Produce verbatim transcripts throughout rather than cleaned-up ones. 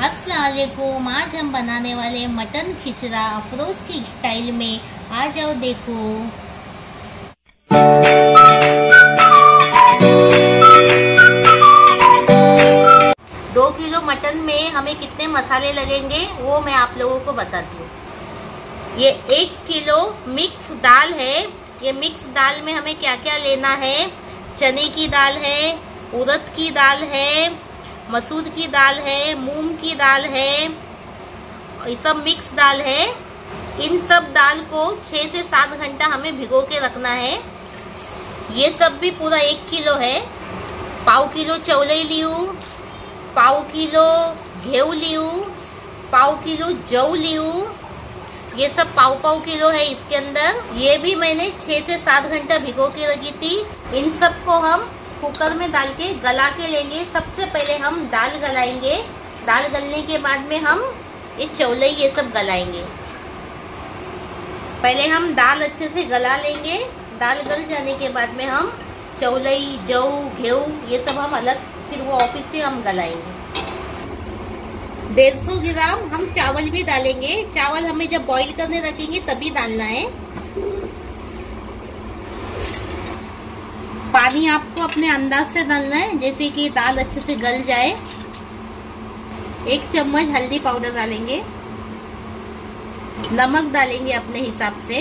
अस्सलाम वालेकुम। आज हम बनाने वाले मटन खिचड़ा अफरोज की स्टाइल में। आ जाओ देखो। दो किलो मटन में हमें कितने मसाले लगेंगे वो मैं आप लोगों को बताती हूँ। ये एक किलो मिक्स दाल है। ये मिक्स दाल में हमें क्या क्या लेना है। चने की दाल है, उड़द की दाल है, मसूर की दाल है, मूंग की दाल है, ये सब मिक्स दाल है। इन सब दाल को छह से सात घंटा हमें भिगो के रखना है। ये सब भी पूरा एक किलो है। पाव किलो चौलाई लियू, पाव किलो घेव लियू, पाव किलो जौ लियू। ये सब पाव पाव किलो है इसके अंदर। ये भी मैंने छह से सात घंटा भिगो के रखी थी। इन सब को हम कुकर में डाल के गला के लेंगे। सबसे पहले हम दाल गलाएंगे। दाल गलने के बाद में हम ये चौलाई ये सब गलाएंगे। पहले हम दाल अच्छे से गला लेंगे। दाल गल जाने के बाद में हम चौलाई, जौ, घेव ये सब हम अलग फिर वो ऑफिस से हम गलाएंगे। डेढ़ सौ ग्राम हम चावल भी डालेंगे। चावल हमें जब बॉईल करने रखेंगे तभी डालना है। पानी आपको अपने अंदाज से डालना है, जैसे कि दाल अच्छे से गल जाए। एक चम्मच हल्दी पाउडर डालेंगे। नमक डालेंगे अपने हिसाब से।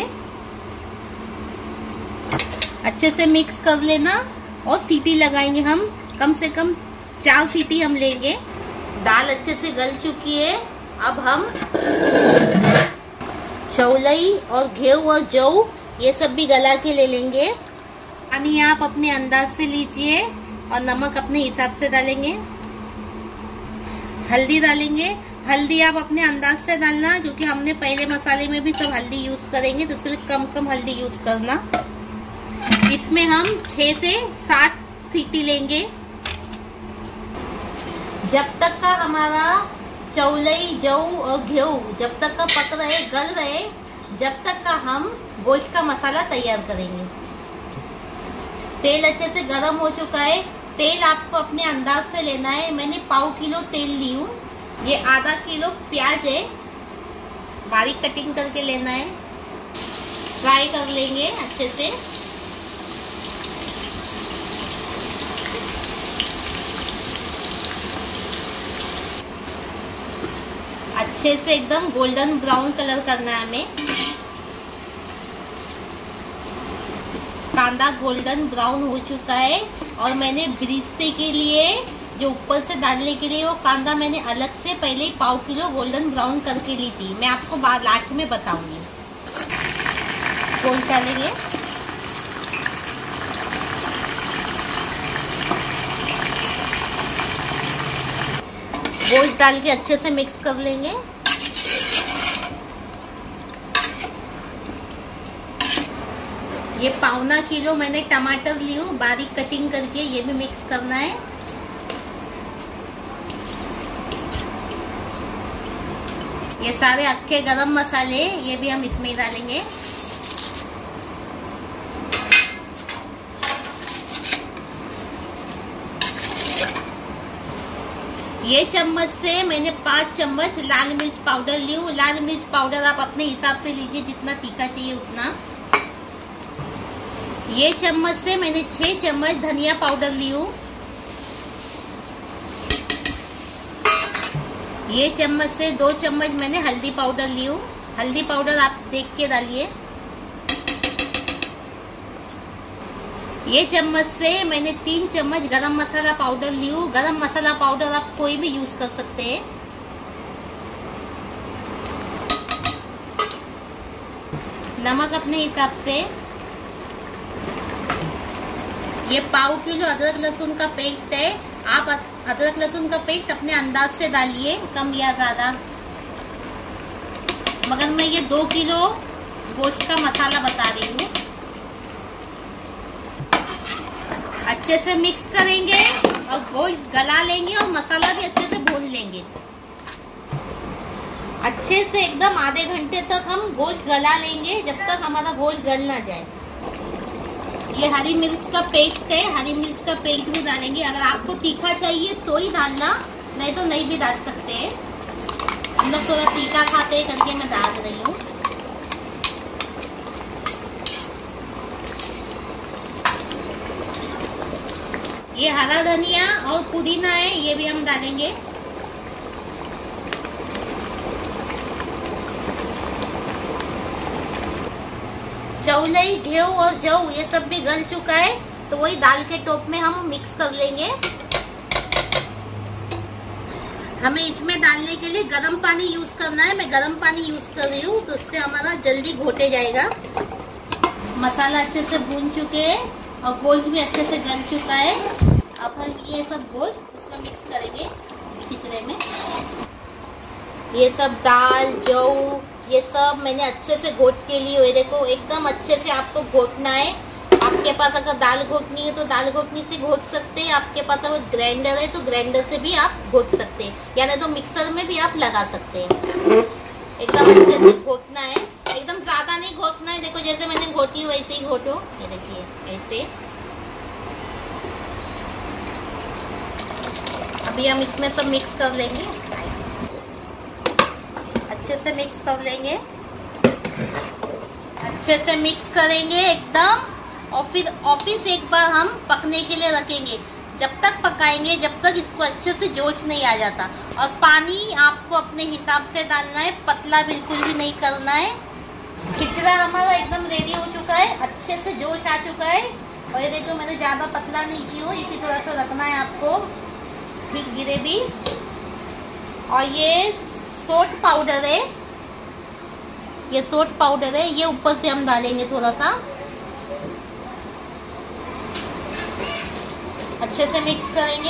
अच्छे से मिक्स कर लेना और सीटी लगाएंगे हम। कम से कम चार सीटी हम लेंगे। दाल अच्छे से गल चुकी है। अब हम चौलाई और घेव और जौ ये सब भी गला के ले लेंगे। पानी आप अपने अंदाज से लीजिए और नमक अपने हिसाब से डालेंगे। हल्दी डालेंगे। हल्दी आप अपने अंदाज से डालना, क्योंकि हमने पहले मसाले में भी सब हल्दी यूज करेंगे, तो उसके लिए कम कम हल्दी यूज करना। इसमें हम छह से सात सीटी लेंगे। जब तक का हमारा चौलाई, जौ और घेव जब तक का पक रहे, गल रहे, जब तक का हम गोश्त का मसाला तैयार करेंगे। तेल अच्छे से गर्म हो चुका है। तेल आपको अपने अंदाज से लेना है। मैंने पाव किलो तेल ली हूँ। ये आधा किलो प्याज है, बारीक कटिंग करके लेना है। फ्राई कर लेंगे अच्छे से। अच्छे से एकदम गोल्डन ब्राउन कलर करना है हमें। कांदा गोल्डन ब्राउन हो चुका है और मैंने बिरिस्ते के लिए जो ऊपर से डालने के लिए वो कांदा मैंने अलग से पहले ही पाव किलो गोल्डन ब्राउन करके ली थी। मैं आपको बाद लास्ट में बताऊंगी। गोश्त डालेंगे। गोश्त डाल के अच्छे से मिक्स कर लेंगे। ये पौना किलो मैंने टमाटर ली हूँ, बारीक कटिंग करके, ये भी मिक्स करना है। ये सारे अक्खे गरम मसाले ये भी हम इसमें ही डालेंगे। ये चम्मच से मैंने पांच चम्मच लाल मिर्च पाउडर ली हूँ। लाल मिर्च पाउडर आप अपने हिसाब से लीजिए, जितना तीखा चाहिए उतना। ये चम्मच से मैंने छह चम्मच धनिया पाउडर ली हूँ। ये चम्मच से दो चम्मच मैंने हल्दी पाउडर ली हूँ। हल्दी पाउडर आप देख के डालिए। ये चम्मच से मैंने तीन चम्मच गरम मसाला पाउडर ली हूँ। गरम मसाला पाउडर आप कोई भी यूज कर सकते हैं। नमक अपने हिसाब से। ये पाव किलो अदरक लहसुन का पेस्ट है। आप अदरक लहसुन का पेस्ट अपने अंदाज से डालिए, कम या ज्यादा। मगर मैं ये दो किलो गोश्त का मसाला बता रही हूँ। अच्छे से मिक्स करेंगे और गोश्त गला लेंगे और मसाला भी अच्छे से भून लेंगे। अच्छे से एकदम आधे घंटे तक हम गोश्त गला लेंगे, जब तक हमारा गोश्त गल ना जाए। ये हरी मिर्च का पेस्ट है, हरी मिर्च का पेस्ट भी डालेंगे। अगर आपको तीखा चाहिए तो ही डालना, नहीं तो नहीं भी डाल सकते हैं। हम लोग थोड़ा तीखा खाते हैं करके मैं डाल रही हूँ। ये हरा धनिया और पुदीना है, ये भी हम डालेंगे। चौलाई, घेव और जौ ये सब भी गल चुका है, तो वही दाल के टोप में हम मिक्स कर लेंगे। हमें इसमें डालने के लिए गर्म पानी यूज करना है। मैं गर्म पानी यूज कर रही हूँ, तो उससे हमारा जल्दी घोटे जाएगा। मसाला अच्छे से भून चुके हैं और गोश्त भी अच्छे से गल चुका है। अब हम ये सब गोश्त उसमें मिक्स करेंगे खिचड़े में। ये सब दाल, जौ, ये सब मैंने अच्छे से घोट के लिए हुए। देखो एकदम अच्छे से आपको घोटना है। आपके पास अगर दाल घोटनी है तो दाल घोटनी से घोट सकते हैं। आपके पास अगर ग्राइंडर है तो ग्राइंडर से भी आप घोट सकते हैं, यानी तो मिक्सर में भी आप लगा सकते हैं। एकदम अच्छे से घोटना है, एकदम ज्यादा नहीं घोटना है। देखो जैसे मैंने घोटी है वैसे ही घोटो। ये देखिए ऐसे। अभी हम इसमें सब मिक्स कर लेंगे, अच्छे से मिक्स कर लेंगे, अच्छे से मिक्स करेंगे एकदम। और फिर ऑफिस एक बार हम पकने के लिए रखेंगे। जब तक पकाएंगे जब तक इसको अच्छे से जोश नहीं आ जाता। और पानी आपको अपने हिसाब से डालना है, पतला बिल्कुल भी नहीं करना है। खिचड़ा हमारा एकदम रेडी हो चुका है, अच्छे से जोश आ चुका है। और ये देखो मैंने ज्यादा पतला नहीं की हूँ, इसी तरह से रखना है आपको, ठीक गिरे भी। और ये सोट पाउडर है, ये सोट पाउडर है, ये ऊपर से हम डालेंगे थोड़ा सा। अच्छे से मिक्स करेंगे।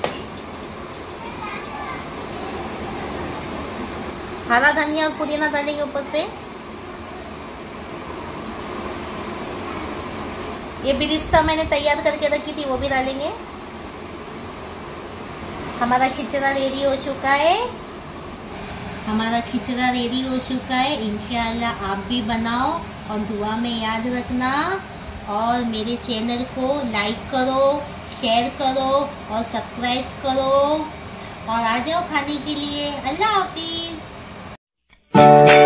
हरा धनिया और पुदीना डालेंगे ऊपर से। ये बिरिस्ता मैंने तैयार करके रखी थी, वो भी डालेंगे। हमारा खिचड़ा रेडी हो चुका है। हमारा खिचड़ा रेडी हो चुका है। इंशाअल्लाह आप भी बनाओ और दुआ में याद रखना। और मेरे चैनल को लाइक करो, शेयर करो और सब्सक्राइब करो। और आ जाओ खाने के लिए। अल्लाह हाफिज।